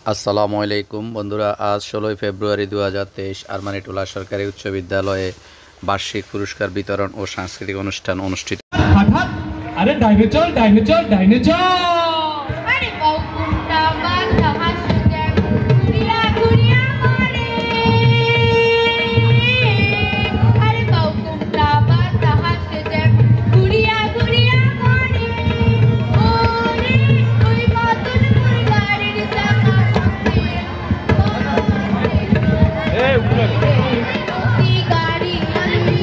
আসসালামু আলাইকুম বন্ধুরা, আজ ১৬ই ফেব্রুয়ারি ২০২৩ আরমানিটোলা সরকারি উচ্চ বিদ্যালয়ে বার্ষিক পুরস্কার বিতরণ ও সাংস্কৃতিক অনুষ্ঠান অনুষ্ঠিত। হঠাৎ আরে ডাইনোসর ডাইনোসর ডাইনোসর আরে বকুলটা বাঁধা হাসছে ঘুরিয়া ঘুরিয়া মারে আরে বকুলটা বাঁধা হাসছে ঘুরিয়া ঘুরিয়া মারে ওরে ওই মতন গাড়ির চাকা এই উঠে গাড়ি আমি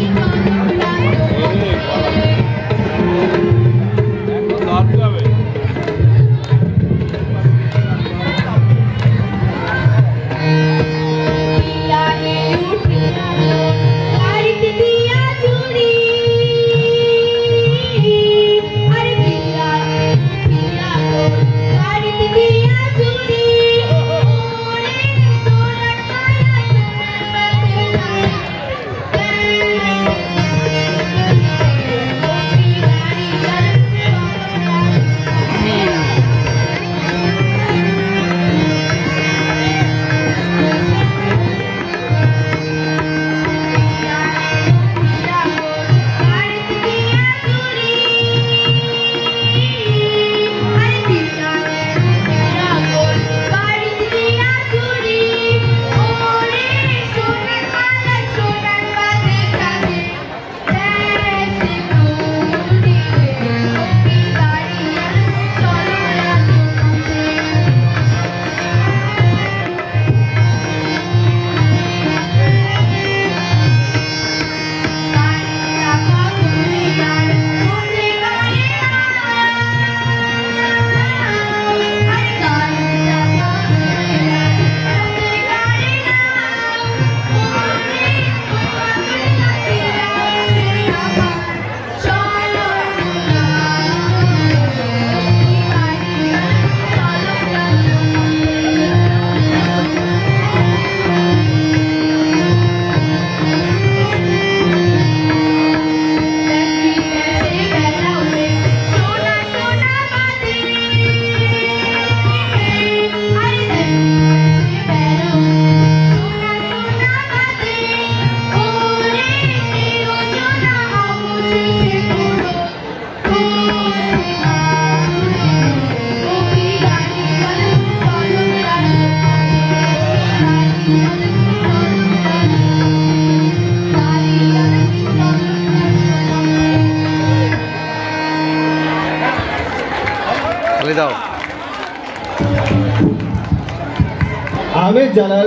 আহমেদ জালাল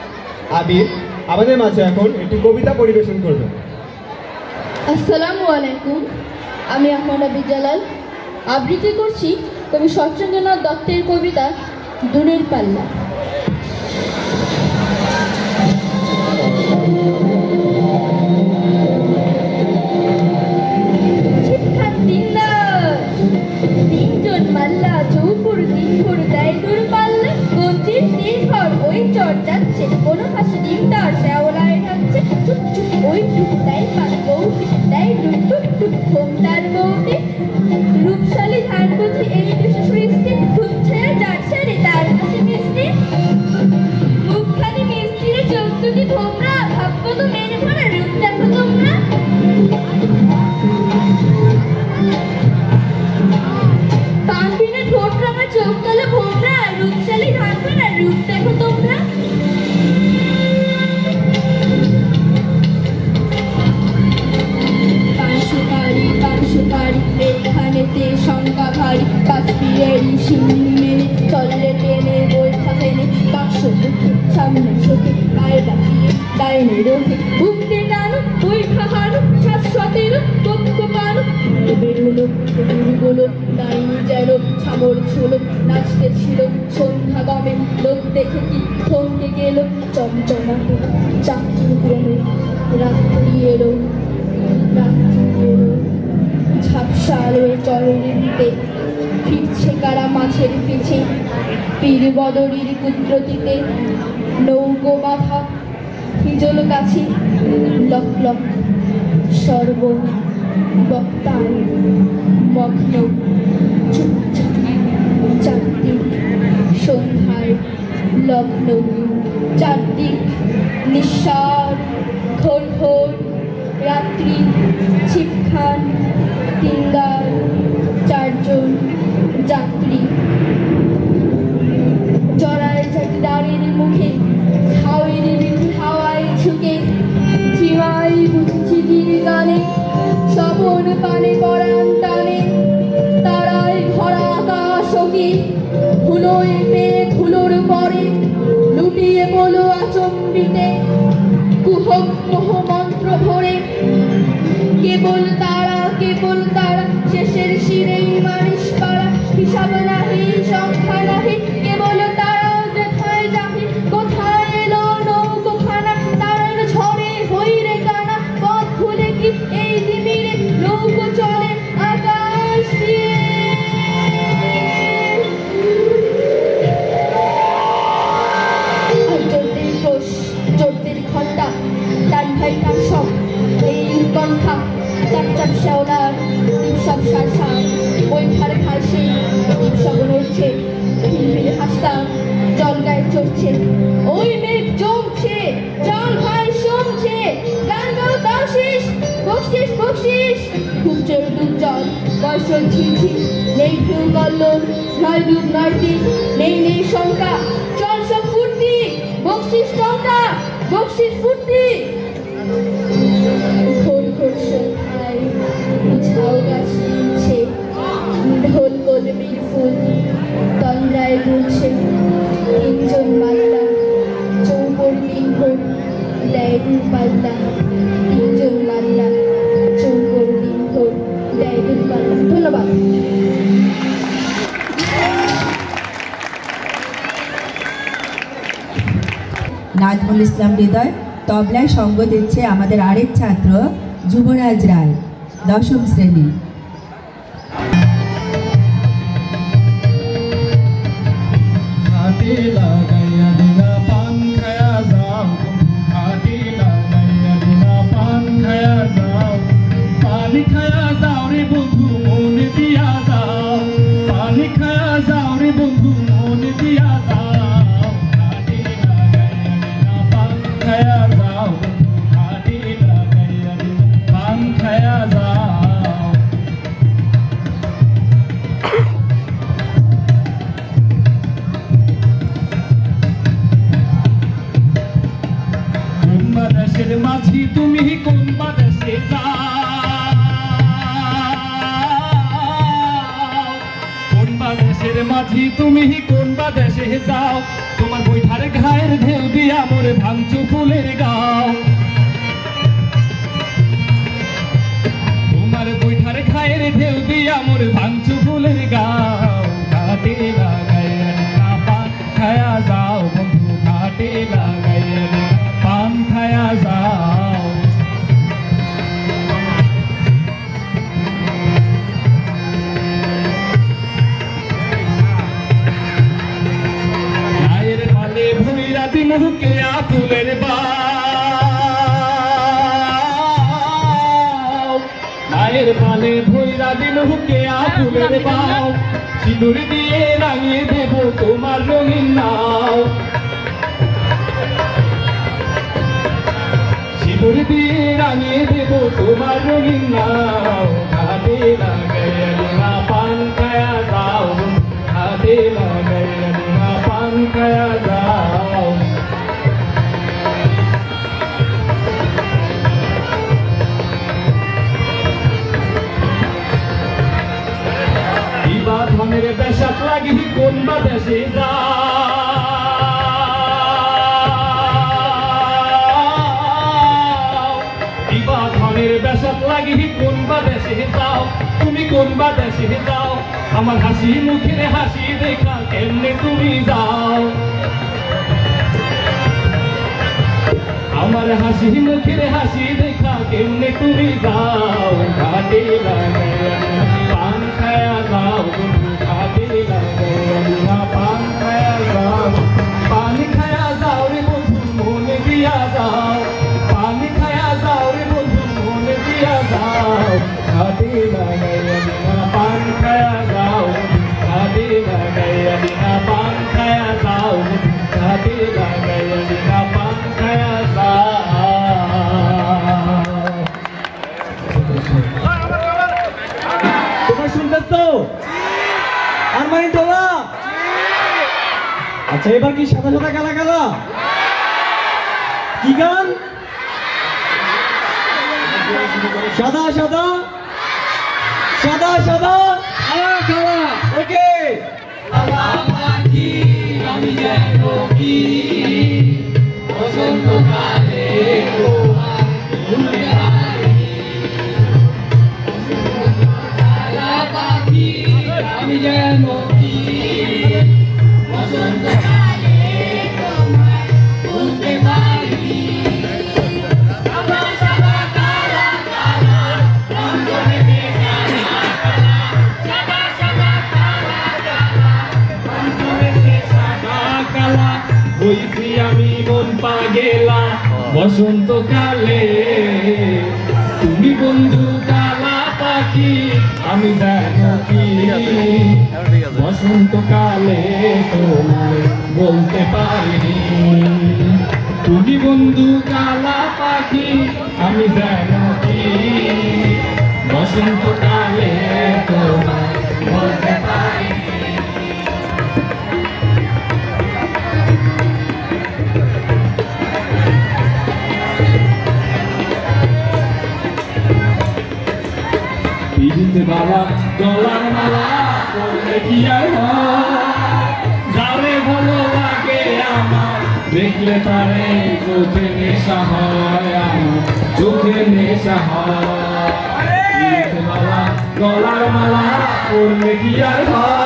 আবির আমাদের মাঝে এখন একটি কবিতা পরিবেশন করবে। আসসালামু আলাইকুম, আমি আহমদ আবির জালাল আবৃত্তি করছি কবি শরৎচন্দ্রনাথ দত্তের কবিতা দূরের পাল্লা। তিনজন মাল্লা চৌপুর দিনপুর দেয় দূর পাল্লা গঞ্জির নির্ভর ওই চর যাচ্ছে কোনো হাসি ডিম তার শ্যাওলায় ঢাকছে চুপ চুপ ওই টুক দেয় পাল বৌটি দেয় টুক টুক টুক ঘুম তার বৌটি রূপশালী ধান বুঝি এই বিশেষ সৃষ্টি খুঁজছে যাচ্ছে রে তার হাসি মিষ্টি মুখখানি মিষ্টি রে চোখ দুটি ভোমরা ভাববো তো মেনে ভরা রূপ দেখো তোমরা পানবিনে ঠোঁট রাঙা চোখ তলে ভোমরা রূপশালী ধান ভরা রূপ দেখো তোমরা পাঁচশো এইখানেতে সংখ্যা ভারী পাঁচপিয়েরই সিংহ মেনে চললে টেনে বৈঠা ফেলে বাক্স বুকে সামনে চোখে পায়ে বাঁচিয়ে ডাইনে রোখে বুকতে টানো বৈঠা হানো ৭১৭ পক্ষ পানো বেরোলো বেরোলো ডাইনি যেন ছামর ছিল নাচতে ছিল সন্ধ্যা গমে লোক দেখে কি থমকে গেল চমচমাকে চাকরি ক্রমে রাত্রি এলো ঝাপসা আলোয় চরের দিতে ফিরছে কারা মাছের পিছে পীর বদরির কুদ্রতিতে নৌকো বাঁধা হিজল কাছে লক লক সর্ব বক্তায় মগ্ন চুপচাপ চারদিক সন্ধ্যায় লগ্ন চারদিক নিঃসার ঘোর ঘোর রাত্রি ছিপখান তিনগার চারজন যাত্রী জড়ায় দাঁড়িয়ে মুখে হাওয়ের মিঠি হাওয়ায় ঝুঁকে ঝিমাই বুঝছি ধীর গানে স্বপন পানে পরাণ টানে তারায় ভরা আকাশ কি ধুলোয় পেয়ে ধুলোর পরে লুটিয়ে বলো আচম্বিতে কুহক মোহ মন্ত্র ভরে কেবল তারা শেষের শিরেই মানুষ পাড়া হিসাব নাহি সংখ্যা নাহি কেবল তারা যেথায় যাহি কোথায় এলো নৌকোখানা তারার ঝড়ে হইরে কানা পথ ভুলে কি এই দিমিরে নৌকো চলে আকাশ দিয়ে জোরদের ঘন্টা টান ভাই টান সব এই কণ্ঠা চাপ চাপ শ্যাওলার সব সারসা ওই ধারে ঘাসে সব নড়ছে হিলহিল হাসতাম জল গায়ে চড়ছে ওই মেঘ জমছে জল ভাই শুনছে গান গাও দাও শেষ বকশিস বকশিস খুব জোর ডুব জল বয়সন ঝিলঝিল নেই ঢেউ গল্লন নয় ডুব নয় দিন নেই নেই শঙ্কা চল সব ফুর্তি বকশিস টঙ্কা বকশিস ফুর্তি ঘোর ঘোর সন্ধ্যায় ঝাউ গাছ নিচ্ছে ঢোল কলমির ফুল তন্দ্রায় ঘুরছে তিনজন মাল্লা চৌপর লিঙ্গন দেয় দূর পাল্লা তিনজন মাল্লা চৌপর লিঙ্গন দেয় দূর পাল্লা ধন্যবাদ নাজমুল ইসলাম হৃদয় তবলায় সঙ্গ দিচ্ছে আমাদের আরেক ছাত্র যুবরাজ রায় 10ম শ্রেণী মাঝি তুমি কোন বাদেশে যাও কোন বাদেশের মাঝি তুমি কোন বাদেশে যাও তোমার বৈঠার ঘায়ের ঢেউ দিয়া মোরে ভাঙচু ফুলের গাও তোমার বৈঠার ঘায়ের ঢেউ দিয়া মোরে ভাঙচু ফুলের গাও ঘাটে লাগাইয়া না পান খায়া যাও বন্ধু ঘাটে লাগাইয়া পান খায়া যাও গায়ের পালে ভুইরা দিন হুকে আতুলের বাও গায়ের পালে ভুইরা দিন হুকে আতুলের বাও সিঁদুর দিয়ে রাঙিয়ে দেব তোমার রঙিন নাও সিঁদুর দিয়ে রাঙিয়ে দেব তোমার রঙিন নাও ঘাটে লাগাইয়া না পান খায়া যাও ঘাটে লাগাইয়া না পান খায়া যাও ইবা ধনের বেশাক লাগি কোন বা দেশে যাও ইবা ধনের বেশাক লাগি কোন বা দেশে যাও তুমি কোন বা দেশে যাও আমার হাসি মুখের হাসি দেখা কেমনে তুমি যাও আমার হাসি মুখের হাসি দেখা কেমনে তুমি যাও ঘাটে লাগাইয়া পান খায়া যাও বন্ধু ঘাটে লাগাইয়া পান খায়া যাও পানি খায়া যাও রে বন্ধু মনে দিয়া যাও পানি খায়া যাও রে বন্ধু মনে দিয়া যাও ঘাটে লাগাইয়া পান খায়া যাও ঘাটে লাগাইয়া পান খায়া যাও घाटी लागाई ना पान खाया তোমরা শুনতেছ তো? আরমানি তোলা? আচ্ছা এবার কি সাদা সাদা কালা কালা? কি গান? সাদা সাদা সাদা সাদা কালা কালা। ওকে আমি যেন কি বসন্তকালে তোমার ভুলে হারিয়ে কালা পাখি আমি যেন কি বসন্তকালে তোমার ভুলতে পারি সাদা সাদা কালা কালা রঙে বেকানা কালা সাদা সাদা কালা রঙে বেকানা কালা হইছি আমি মন পাগেলা বসন্তকালে তুমি বন্ধু কালা পাখি আমি জানো কি বসন্তকালে তোমায় বলতে পারিনি তুমি বন্ধু কালা পাখি আমি জানো কি বসন্তকালে তোমায় বলতে পারিনি পিড়িতে বাবা গলার মালা পড়লে কি আর যারে ভালো লাগে আমার দেখলে তারে চোখে নেশা হয় আমার চোখে নেশা হয় পিড়িতে বাবা গলার মালা পড়লে কি আর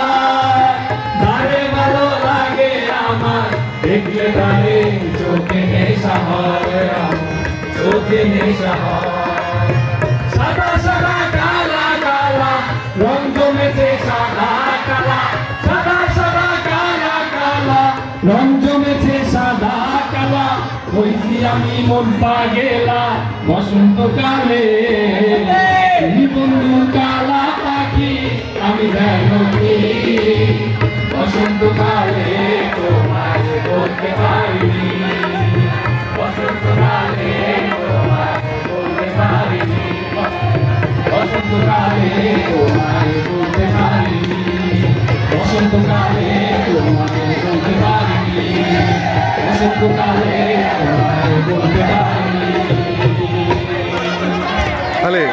যারে ভালো লাগে আমার দেখলে তারে চোখে নেশা হয় আমার চোখে নেশা হয় সাদা সাদা কালা কালা রং জমেছে সাদা কালা সাদা সাদা কালা কালা রং জমেছে সাদা কালা হইছি আমি মন পাগেলা বসন্তকালে তুমি বন্ধু কালা পাখি আমি জানো কি বসন্তকালে তোমায় বলতে পারিনি বসন্তকালে তোমায় বলতে পারিনি বসন্তকালে তোমায় বলতে পারিনি বসন্তকালে তোমায় বলতে পারিনি বসন্তকালে তোমায় বলতে পারিনি তাহলে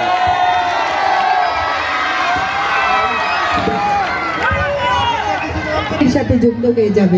এর সাথে যুক্ত হয়ে যাবে।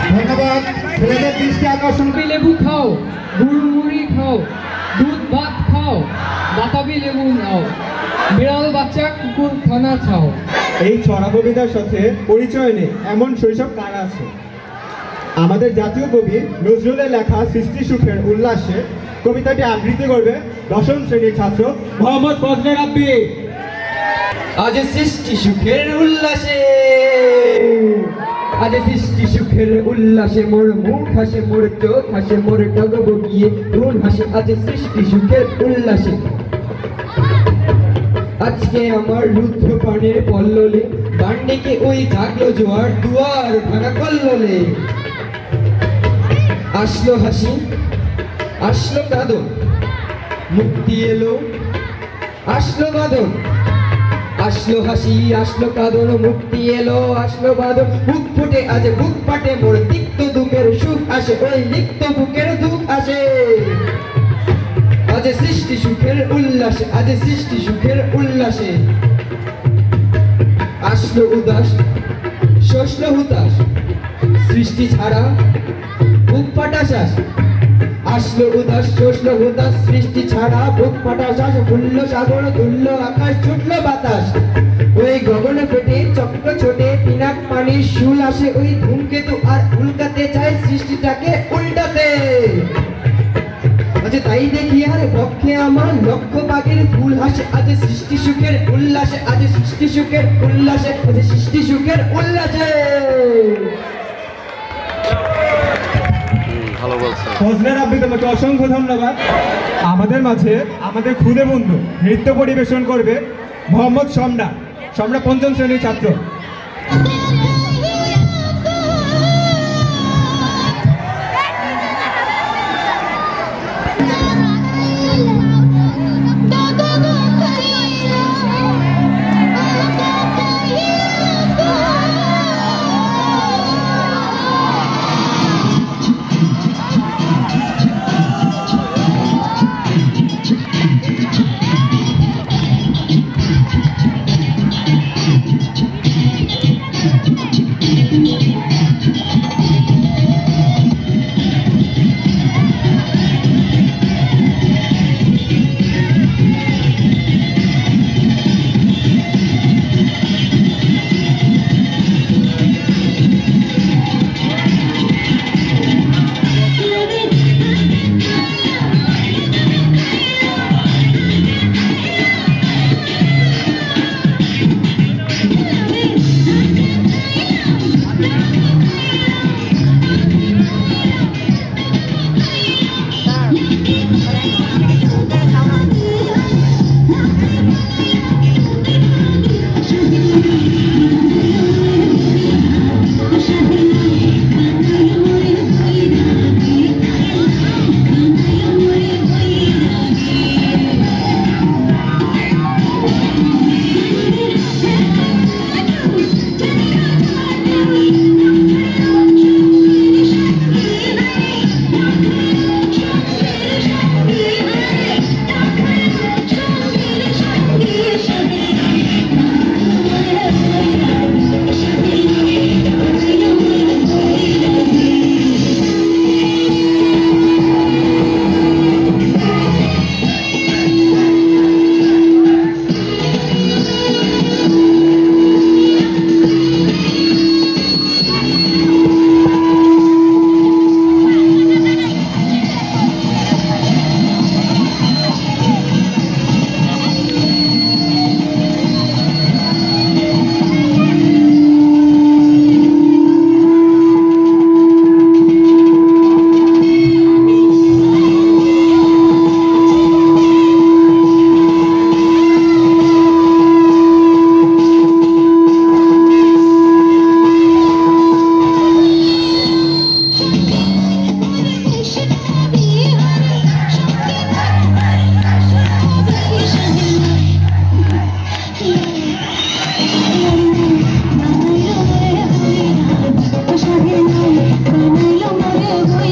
ধন্যবাদ। ছেলেদের দৃষ্টি আকর্ষণ। বাতাবি লেবু খাও, গুড়মুড়ি খাও, দুধ ভাত খাও, বাতাবি লেবু নাও, বিড়াল বাচ্চা কুকুর খানা খাও। এই ছড়া কবিতার সাথে পরিচয় নেই এমন শৈশব কার আছে? আমাদের জাতীয় কবি নজরুলের লেখা সৃষ্টি সুখের উল্লাসে কবিতাটি আবৃত্তি করবে 10ম শ্রেণীর ছাত্র মোহাম্মদ ফজলে রাব্বি। আজ সৃষ্টি সুখের উল্লাসে, আজ সৃষ্টি সুখের উল্লাসে মোর মুখ হাসে, মোর চোখ হাসে, মোর ডগবগিয়ে মন হাসে। আজ সৃষ্টি সুখের উল্লাসে, আজকে আমার রুদ্ধ পানির পল্ললে বান্ডিকে ওই জাগলো জোয়ার, দুয়ার ভাঙা কল্লোলে। আসলো হাসি, আসলো কাঁদন, মুক্তি এলো, আসলো বাদন। আসলো হাসি, আসলো কাঁদন, মুক্তি এলো, আসলো বাদন। বুক ফুটে আজ বুক পাটে মোর তিক্ত দুঃখের সুখ আসে, ওই লিপ্ত বুকের দুঃখ আসে। আজ সৃষ্টি সুখের উল্লাসে, আজ সৃষ্টি সুখের উল্লাসে। আসলো উদাস, শোষলো হুতাশ, সৃষ্টি ছাড়া বুক ফাটা শ্বাস। আসলো উদাস, শোষলো হুতাশ, সৃষ্টি ছাড়া বুক ফাটা শ্বাস। ফুললো সাগর, তুললো আকাশ, ছুটলো বাতাস। ওই গগনে ফেটে চক্র ছোটে পিনাক পানির শুল আসে। ওই ধূমকেতু আর উল্কাতে চায় সৃষ্টিটাকে উল্টাতে। আজ তাই দেখি আর পক্ষে আমার লক্ষ পাখির ফুল হাসে। আজ সৃষ্টি সুখের উল্লাসে, আজ সৃষ্টি সুখের উল্লাসে, আজ সৃষ্টি সুখের উল্লাসে। ভালো বলছো। ফজলে রাব্বি, তোমাকে অসংখ্য ধন্যবাদ। আমাদের মাঝে আমাদের খুদে বন্ধু নৃত্য পরিবেশন করবে মোহাম্মদ সম্রাট। সম্রাট 5ম শ্রেণীর ছাত্র।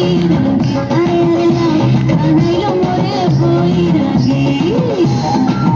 Thank you.